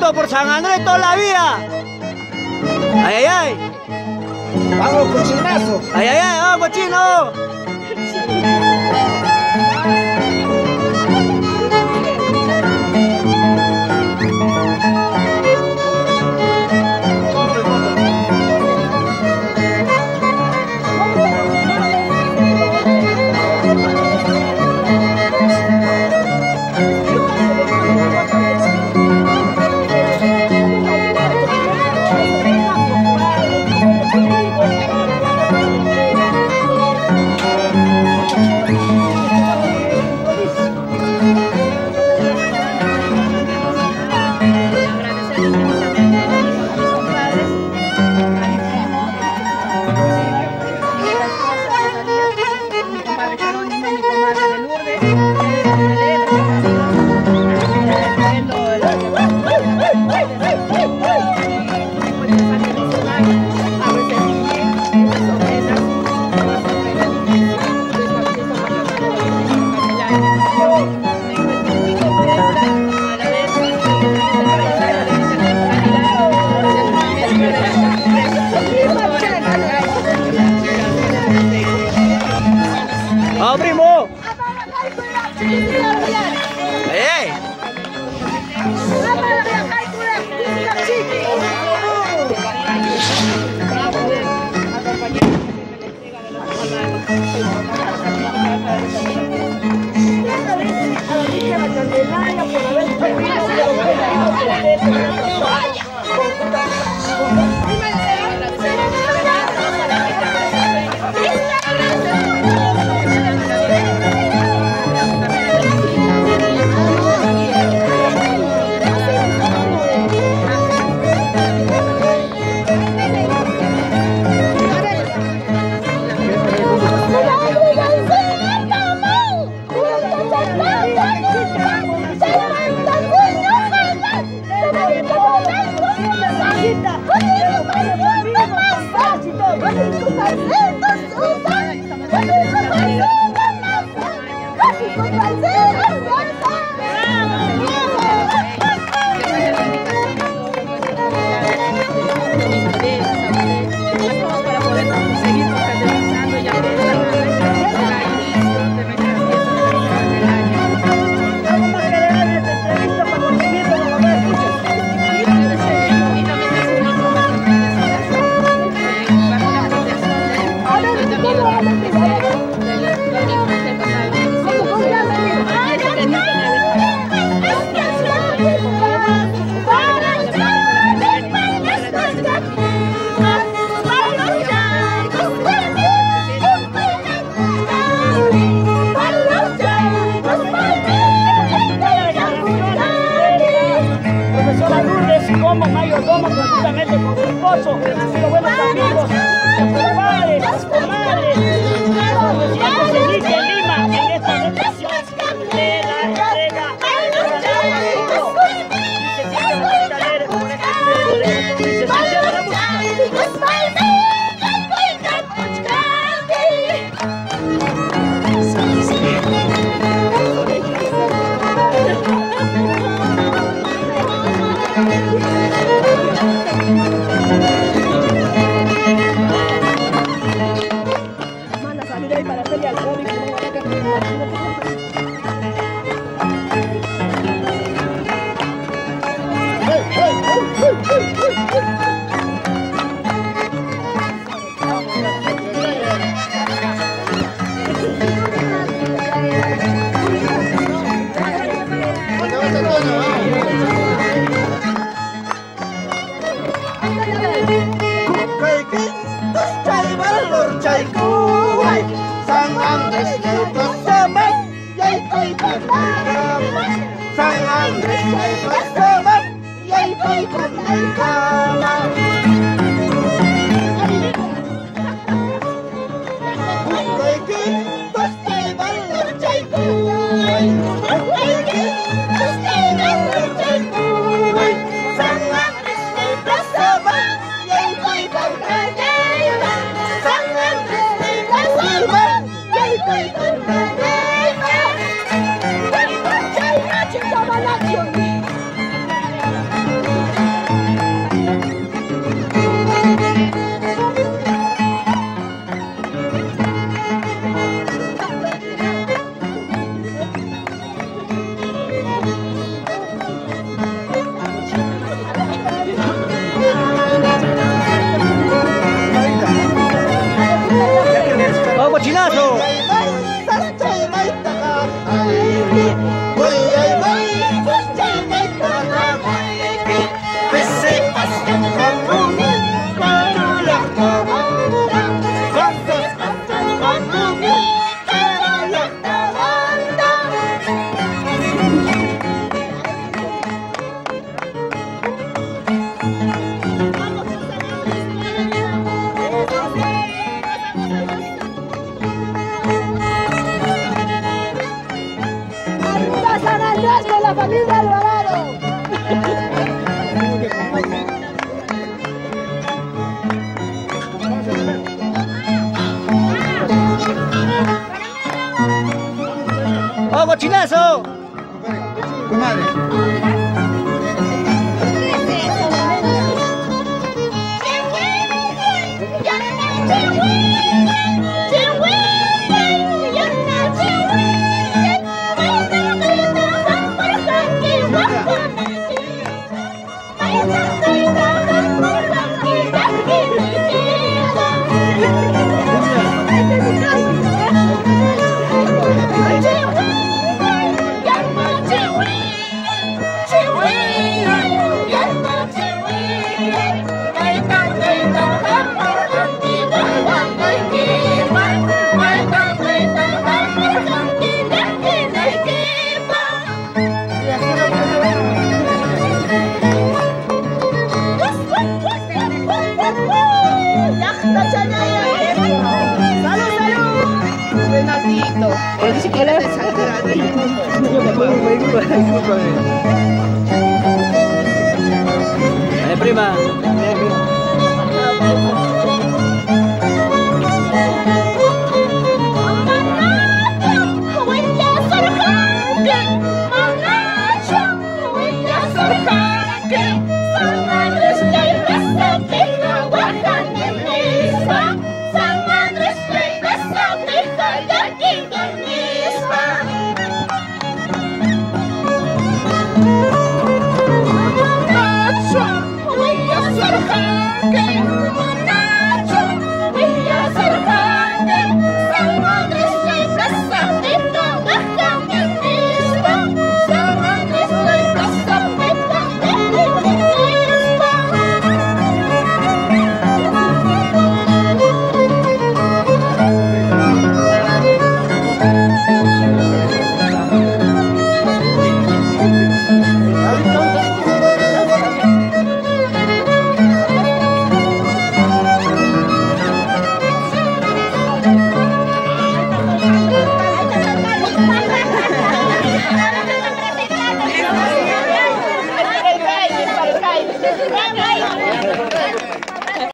Juntos por San Andrés toda la vida. Ay, ay, ay. Vamos, cochinazo. Ay, ay, ay, vamos, cochino. ¡Vamos, primo! ¡Eh! Como mayordomo conjuntamente con su esposo, los buenos amigos, los padres, las comadres, los residentes de Licia, Lima, en esta notación de la entrega para hacerle al cómic. San Andres ay bersama, yai koi bersama. San Andres ay bersama, yai koi bersama. Koi kita stay balor cai koi, koi kita stay balor cai koi. San Andres ay bersama, yai koi bersama. San Andres ay bersama. San Andres con la familia Alvarado. ¡Oh, cochinazo! Prima.